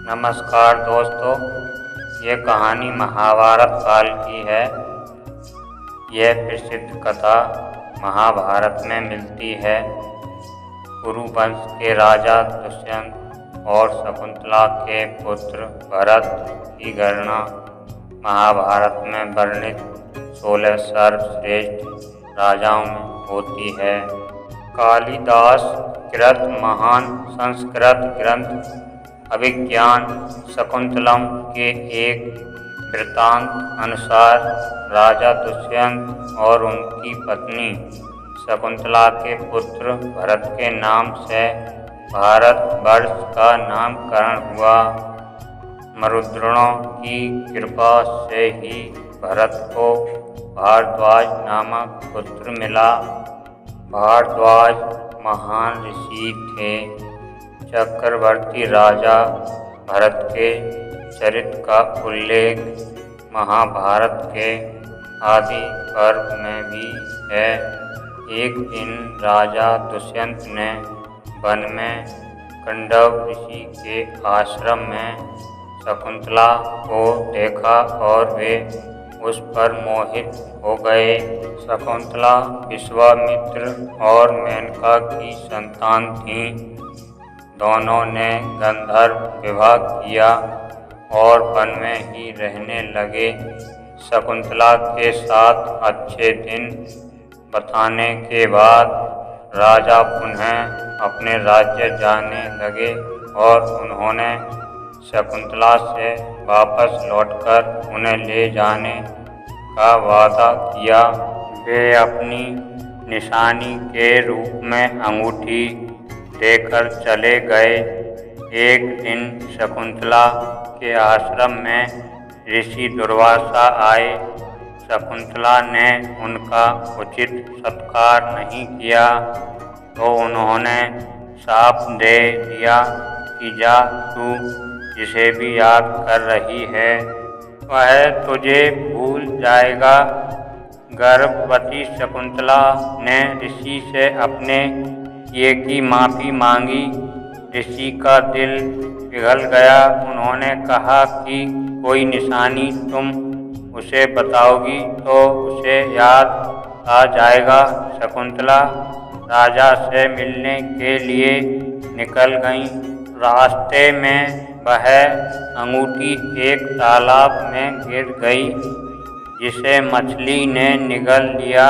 नमस्कार दोस्तों, ये कहानी महाभारत काल की है। यह प्रसिद्ध कथा महाभारत में मिलती है। कुरु वंश के राजा दुष्यंत और शकुंतला के पुत्र भरत की गणना महाभारत में वर्णित 16 सर्वश्रेष्ठ राजाओं में होती है। कालिदास कृत महान संस्कृत ग्रंथ अभिज्ञान शकुंतलम के एक वृत्तांत अनुसार राजा दुष्यंत और उनकी पत्नी शकुंतला के पुत्र भरत के नाम से भारतवर्ष का नामकरण हुआ। मरुद्गणों की कृपा से ही भरत को भारद्वाज नामक पुत्र मिला। भारद्वाज महान ऋषि थे। चक्रवर्ती राजा भरत के चरित्र का उल्लेख महाभारत के आदि पर्व में भी है। एक दिन राजा दुष्यंत ने वन में कंडव ऋषि के आश्रम में शकुंतला को देखा और वे उस पर मोहित हो गए। शकुंतला विश्वामित्र और मेनका की संतान थीं। दोनों ने गंधर्व विवाह किया और वन में ही रहने लगे। शकुंतला के साथ अच्छे दिन बिताने के बाद राजा पुनः अपने राज्य जाने लगे और उन्होंने शकुंतला से वापस लौटकर उन्हें ले जाने का वादा किया। वे अपनी निशानी के रूप में अंगूठी देकर चले गए। एक दिन शकुंतला के आश्रम में ऋषि दुर्वासा आए। शकुंतला ने उनका उचित सत्कार नहीं किया तो उन्होंने शाप दे दिया कि जा तू जिसे भी याद कर रही है वह तुझे भूल जाएगा। गर्भवती शकुंतला ने ऋषि से अपने किए की माफ़ी मांगी। ऋषि का दिल पिघल गया। उन्होंने कहा कि कोई निशानी तुम उसे बताओगी तो उसे याद आ जाएगा। शकुंतला राजा से मिलने के लिए निकल गईं। रास्ते में वह अंगूठी एक तालाब में गिर गई जिसे मछली ने निगल लिया।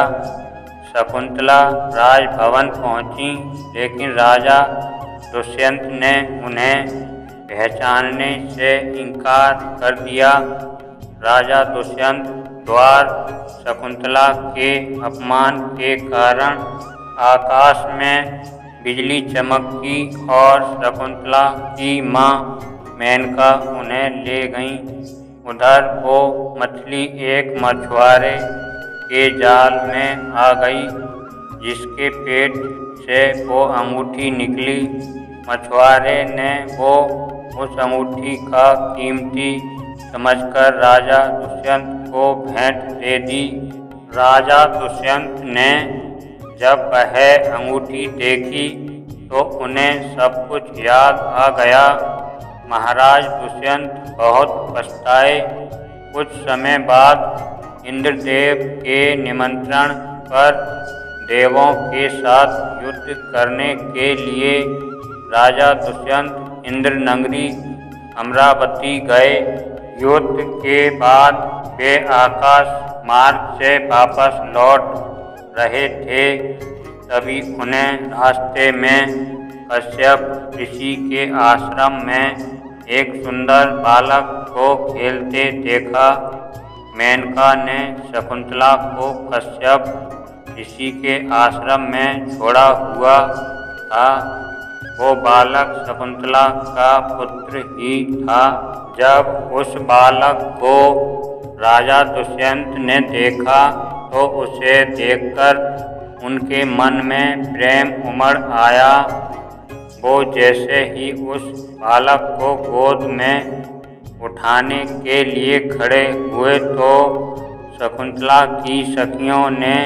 शकुंतला राजभवन पहुंची, लेकिन राजा दुष्यंत ने उन्हें पहचानने से इनकार कर दिया। राजा दुष्यंत द्वार शकुंतला के अपमान के कारण आकाश में बिजली चमकी और शकुंतला की मां मेनका उन्हें ले गईं। उधर वो मछली एक मछुआरे के जाल में आ गई जिसके पेट से वो अंगूठी निकली। मछुआरे ने वो उस अंगूठी का कीमती समझकर राजा दुष्यंत को भेंट दे दी। राजा दुष्यंत ने जब वह अंगूठी देखी तो उन्हें सब कुछ याद आ गया। महाराज दुष्यंत बहुत पछताए। कुछ समय बाद इंद्रदेव के निमंत्रण पर देवों के साथ युद्ध करने के लिए राजा दुष्यंत इंद्रनगरी अमरावती गए। युद्ध के बाद वे आकाश मार्ग से वापस लौट रहे थे। तभी उन्हें रास्ते में कश्यप ऋषि के आश्रम में एक सुंदर बालक को खेलते देखा। मेनका ने शकुंतला को कश्यप ऋषि के आश्रम में छोड़ा हुआ था। वो बालक शकुंतला का पुत्र ही था। जब उस बालक को राजा दुष्यंत ने देखा तो उसे देखकर उनके मन में प्रेम उमड़ आया। वो जैसे ही उस बालक को गोद में उठाने के लिए खड़े हुए तो शकुंतला की सखियों ने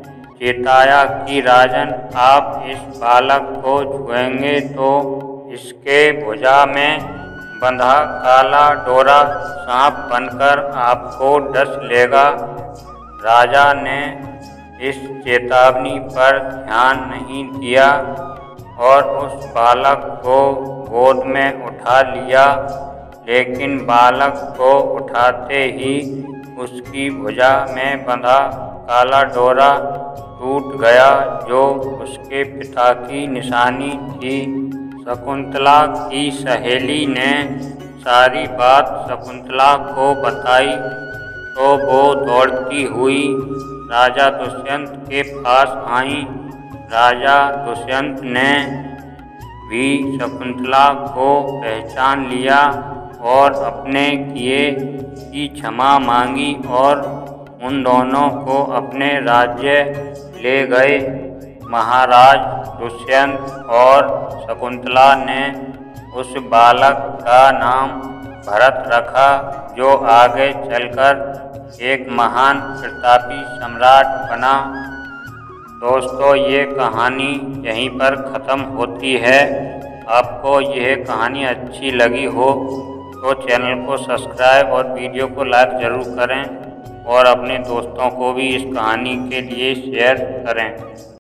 चेताया कि राजन, आप इस बालक को छुएंगे तो इसके भुजा में बंधा काला डोरा सांप बनकर आपको डस लेगा। राजा ने इस चेतावनी पर ध्यान नहीं दिया और उस बालक को गोद में उठा लिया, लेकिन बालक को उठाते ही उसकी भुजा में बंधा काला डोरा टूट गया, जो उसके पिता की निशानी थी। शकुंतला की सहेली ने सारी बात शकुंतला को बताई तो वो दौड़ती हुई राजा दुष्यंत के पास आई। राजा दुष्यंत ने भी शकुंतला को पहचान लिया और अपने किए की क्षमा मांगी और उन दोनों को अपने राज्य ले गए। महाराज दुष्यंत और शकुंतला ने उस बालक का नाम भरत रखा, जो आगे चलकर एक महान प्रतापी सम्राट बना। दोस्तों, ये कहानी यहीं पर ख़त्म होती है। आपको यह कहानी अच्छी लगी हो तो चैनल को सब्सक्राइब और वीडियो को लाइक ज़रूर करें और अपने दोस्तों को भी इस कहानी के लिए शेयर करें।